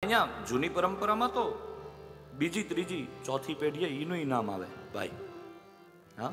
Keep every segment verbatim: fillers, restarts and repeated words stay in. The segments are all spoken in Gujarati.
અહીંયા જૂની પરંપરામાં તો બીજી ત્રીજી ચોથી પેઢીએ એનું નામ આવે ભાઈ. હા,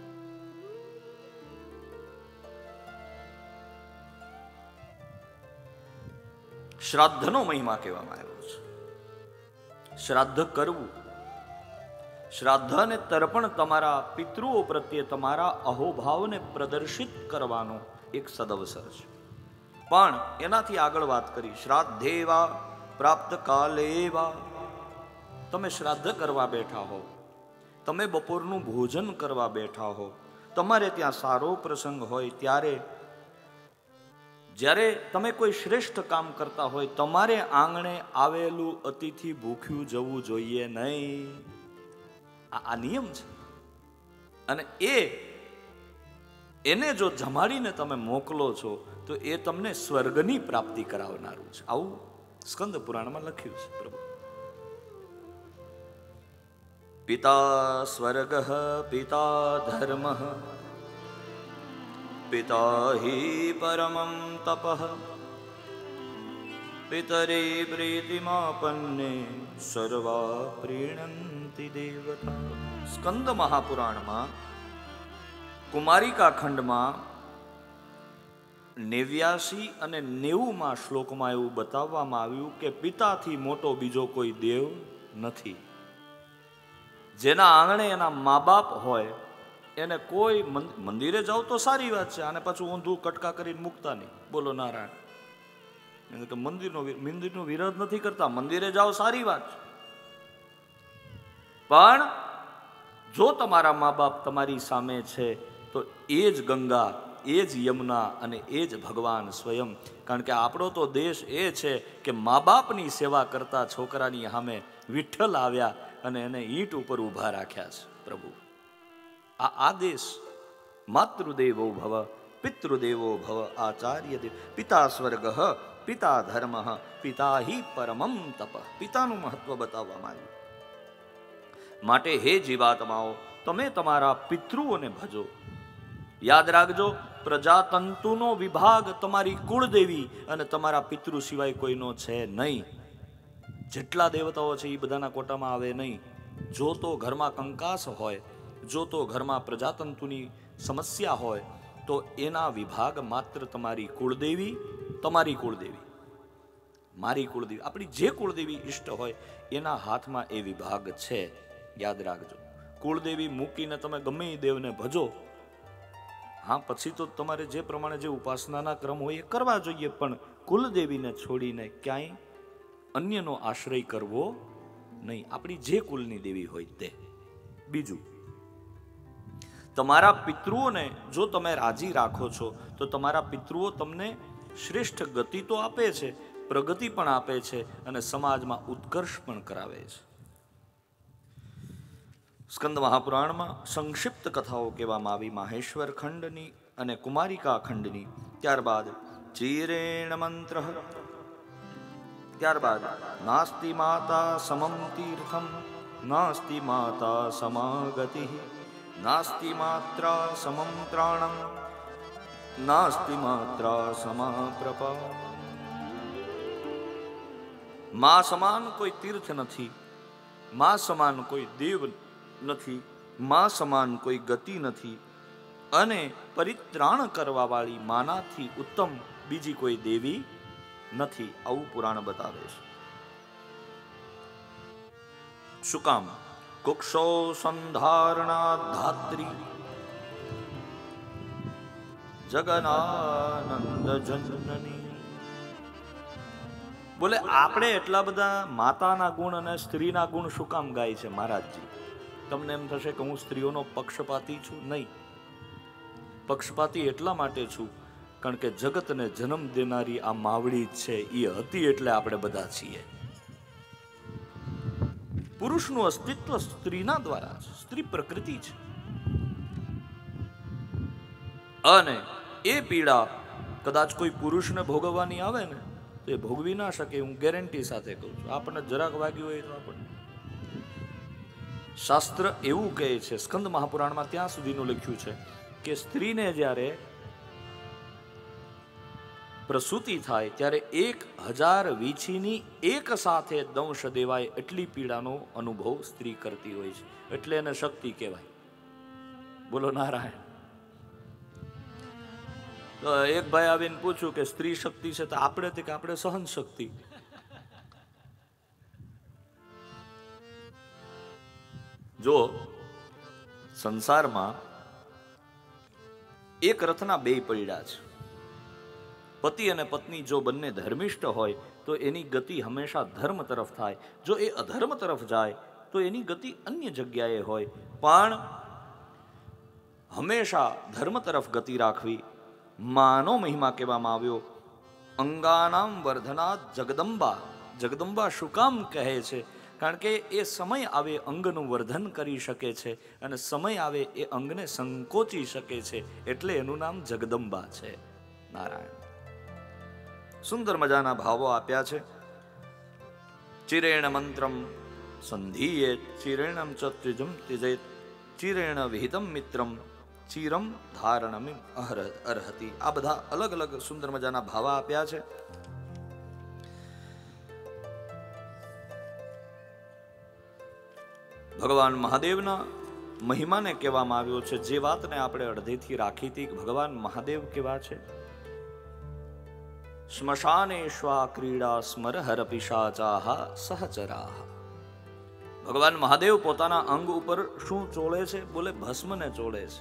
શ્રાદ્ધનો મહિમા કહેવામાં આવ્યો છે. શ્રાદ્ધ કરવું, શ્રાદ્ધ અને તર્પણ તમારા પિતૃઓ પ્રત્યે તમારા અહોભાવને પ્રદર્શિત કરવાનો એક સદઅવસર છે. પણ એનાથી આગળ વાત કરી, શ્રાદ્ધેવા પ્રાપ્ત કાલેવા. તમે શ્રાદ્ધ કરવા બેઠા હો, તમે બપોરનું ભોજન કરવા બેઠા હો, તમારે ત્યાં સારો પ્રસંગ હોય ત્યારે, જ્યારે તમે કોઈ શ્રેષ્ઠ કામ કરતા હોય, તમારે આંગણે આવેલું અતિથિ ભૂખ્યું જવું જોઈએ નહીં. આ નિયમ છે. અને એ એને જો જમાડીને તમે મોકલો છો તો એ તમને સ્વર્ગની પ્રાપ્તિ કરાવનારું છે. આવું સ્કંદ પુરાણમાં લખ્યું છે. પ્રભુ પિતા સ્વર્ગ પિતા ધર્મ પિતા હિ પરમં તપઃ પિતરે પ્રીતિમાપન્ને સર્વા પ્રીણંતિ દેવતા. સ્કંદ મહાપુરાણમાં કુમારિકા ખંડમાં નેવ્યાસી અને નેવું માં શ્લોકમાં એવું બતાવવામાં આવ્યું કે પિતાથી મોટો બીજો કોઈ દેવ નથી. જેના આંગણે એના મા બાપ હોય એને કોઈ મંદિરે જાવ તો સારી વાત છે, આને પાછું ઊંધું કટકા કરીને મૂકતા નહીં. બોલો નારાયણ. કે મંદિરનો મંદિરનો વિરોધ નથી કરતા, મંદિરે જાઓ સારી વાત છે. પણ જો તમારા મા બાપ તમારી સામે છે તો એ જ ગંગા, એ જ યમુના અને એ જ ભગવાન સ્વયં. કારણ કે આપણો તો દેશ એ છે કે મા બાપની સેવા કરતા છોકરાની સામે વિઠ્ઠલ આવ્યા અને એને ઈંટ ઉપર ઊભા રાખ્યા છે. પ્રભુ આ આ દેશ માતૃદેવો ભવ પિતૃદેવો ભવ આચાર્ય દેવ. પિતા સ્વર્ગ પિતા ધર્મ પિતા હિ પરમં તપ. પિતાનું મહત્વ બતાવવામાં આવ્યું. માટે હે જીવાત્માઓ, તમે તમારા પિતૃઓને ભજો. યાદ રાખજો, પ્રજાતંતુનો વિભાગ તમારી કુળદેવી અને તમારા પિતૃ સિવાય કોઈનો છે નહીં. જેટલા દેવતાઓ છે એ બધાના કોટામાં આવે નહીં. જો તો ઘરમાં કંકાસ હોય, જો તો ઘરમાં પ્રજાતંતુની સમસ્યા હોય તો એના વિભાગ માત્ર તમારી કુળદેવી, તમારી કુળદેવી, મારી કુળદેવી, આપણી જે કુળદેવી ઈષ્ટ હોય એના હાથમાં એ વિભાગ છે. યાદ રાખજો. કુળદેવી મૂકીને તમે ગમે એ દેવને ભજો, હા પછી તો તમારે જે પ્રમાણે જે ઉપાસનાના ક્રમ હોય એ કરવા જોઈએ, પણ કુલદેવીને છોડીને ક્યાંય અન્યનો આશ્રય કરવો નહીં. આપણી જે કુલની દેવી હોય તે. બીજું, તમારા પિતૃઓને જો તમે રાજી રાખો છો તો તમારા પિતૃઓ તમને શ્રેષ્ઠ ગતિ તો આપે છે, પ્રગતિ પણ આપે છે અને સમાજમાં ઉત્કર્ષ પણ કરાવે છે. સ્કંદ મહાપુરાણમાં સંક્ષિપ્ત કથાઓ કહેવામાં આવી, માહેશ્વર ખંડની અને કુમારિકા ખંડની. ત્યારબાદ ચીરેણ મંત્ર, ત્યારબાદ નાસ્તિ માતા સમમ તીર્થમ નાસ્તિ માતા સમાગતિ નાસ્તિ માત્રા સમમ ત્રાણમ નાસ્તિ માત્રા સમાપ્રપા. મા સમાન કોઈ તીર્થ નથી, મા સમાન કોઈ દેવ નથી, મા સમાન કોઈ ગતિ નથી અને પરિત્રાણ કરવા વાળી માનાથી ઉત્તમ બીજી કોઈ દેવી નથી. આવું પુરાણ બતાવે છે. શું કામ? કુક્ષો સંધારણા ધાત્રી જગનાનંદ જનની. બોલે આપણે એટલા બધા માતાના ગુણ અને સ્ત્રીના ગુણ શું કામ ગાય છે મહારાજજી? તમને એમ થશે કે હું સ્ત્રીઓનો પક્ષપાતી છું. નહીં, પક્ષપાતી એટલા માટે છું કારણ કે જગતને જન્મ દેનારી આ માવડી છે એ હતી એટલે આપણે બધા છીએ. પુરુષનું અસ્તિત્વ સ્ત્રીના દ્વારા છે, સ્ત્રી પ્રકૃતિ છે અને એ પીડા કદાચ કોઈ પુરુષને ભોગવવાની આવે ને તો એ ભોગવી ના શકે. હું ગેરંટી સાથે કહું છું. આપણને જરાક વાગ્યું હોય તો આપણને શાસ્ત્ર એવું કહે છે, સ્કંદ મહાપુરાણમાં ત્યાં સુધીનું લખ્યું છે કે સ્ત્રીને જ્યારે પ્રસૂતિ થાય ત્યારે એક હજાર વીછીની એક સાથે દંશ દેવાય એટલી પીડાનો અનુભવ સ્ત્રી કરતી હોય છે, એટલે એને શક્તિ કહેવાય. બોલો નારાયણ. તો એક ભાઈ આવીને પૂછ્યું કે સ્ત્રી શક્તિ છે તો આપણે કે આપણે સહન શક્તિ. જો સંસારમાં એક રથના બે પૈડા છે. પતિ અને પત્ની જો બંને ધર્મિષ્ઠ હોય તો એની ગતિ હંમેશા ધર્મ તરફ થાય. જો એ અધર્મ તરફ જાય તો એની ગતિ અન્ય જગ્યાએ હોય. પણ હંમેશા ધર્મ તરફ ગતિ રાખવી. માનો મહિમા કહેવામાં આવ્યો. અંગાનામ વર્ધના જગદંબા. જગદંબા શું કામ કહે છે? કારણ કે એ સમય આવે અંગનું વર્ધન કરી શકે છે અને સમય આવે એ અંગને સંકોચી શકે છે, એટલે એનું નામ જગદંબા છે. નારાયણ. સુંદર મજાના ભાવો આપ્યા છે. ચિરેણ મંત્રમ સંધીયે ચિરેણમ ચ ત્રિજમ ત્યજેત ચિરેણ વિહિતમ મિત્રમ ચિરમ ધારણમ અર્હતિ. આ બધા અલગ અલગ સુંદર મજાના ભાવા આપ્યા છે. ભગવાન મહાદેવના મહિમાને કહેવામાં આવ્યો છે. જે વાતને આપણે અડધેથી રાખી હતી, ભગવાન મહાદેવ કેવા છે. સ્મશાનેશ્વા ક્રીડા સ્મરહર પિશાચાહ સહચરાહ. ભગવાન મહાદેવ પોતાના અંગ ઉપર શું ચોળે છે? બોલે ભસ્મને ચોળે છે.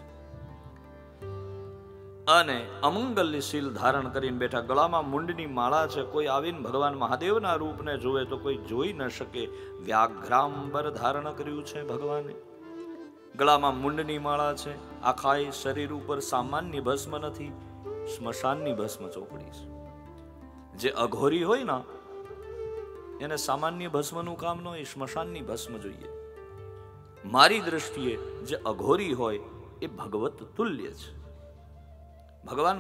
અને અમંગલ્ય શીલ ધારણ કરીને બેઠા. ગળામાં મુંડની માળા છે. કોઈ આવીને ભગવાન મહાદેવના રૂપને જોવે તો કોઈ જોઈ ન શકે. વ્યાઘ્રાંબર ધારણ કર્યું છે ભગવાને. ગળામાં મુંડની માળા છે. આખા શરીર ઉપર સામાન્ય ભસ્મ નથી, સ્મશાનની ભસ્મ ચોપડી છે. જે અઘોરી હોય ને એને સામાન્ય ભસ્મનું કામ ન હોય, સ્મશાનની ભસ્મ જોઈએ. મારી દ્રષ્ટિએ જે અઘોરી હોય એ ભગવત તુલ્ય છે. ભગવાન